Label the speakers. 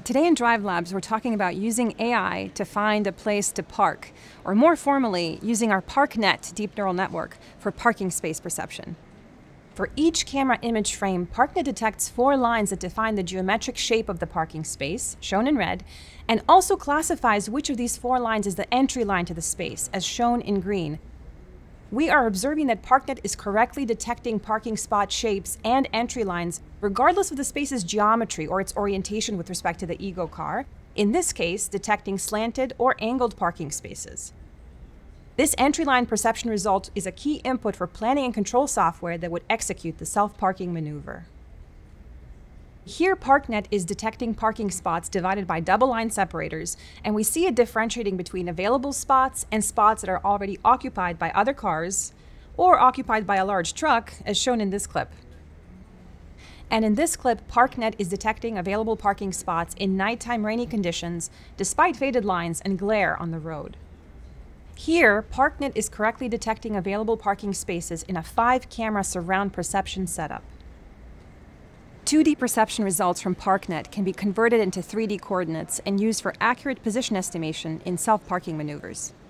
Speaker 1: Today in Drive Labs, we're talking about using AI to find a place to park, or more formally, using our ParkNet deep neural network for parking space perception. For each camera image frame, ParkNet detects 4 lines that define the geometric shape of the parking space, shown in red, and also classifies which of these 4 lines is the entry line to the space, as shown in green. We are observing that ParkNet is correctly detecting parking spot shapes and entry lines regardless of the space's geometry or its orientation with respect to the ego car, in this case, detecting slanted or angled parking spaces. This entry line perception result is a key input for planning and control software that would execute the self-parking maneuver. Here, ParkNet is detecting parking spots divided by double line separators, and we see it differentiating between available spots and spots that are already occupied by other cars or occupied by a large truck, as shown in this clip. And in this clip, ParkNet is detecting available parking spots in nighttime rainy conditions, despite faded lines and glare on the road. Here, ParkNet is correctly detecting available parking spaces in a 5-camera surround perception setup. 2D perception results from ParkNet can be converted into 3D coordinates and used for accurate position estimation in self-parking maneuvers.